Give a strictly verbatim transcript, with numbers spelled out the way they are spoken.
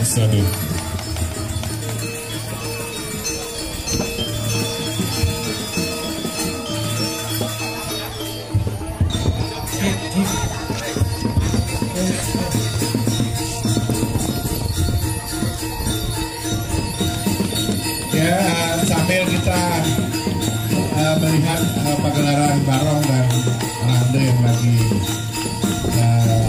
Sodi. Ya, sambil kita uh, melihat uh, pagelaran barong dan ronde yang lagi uh,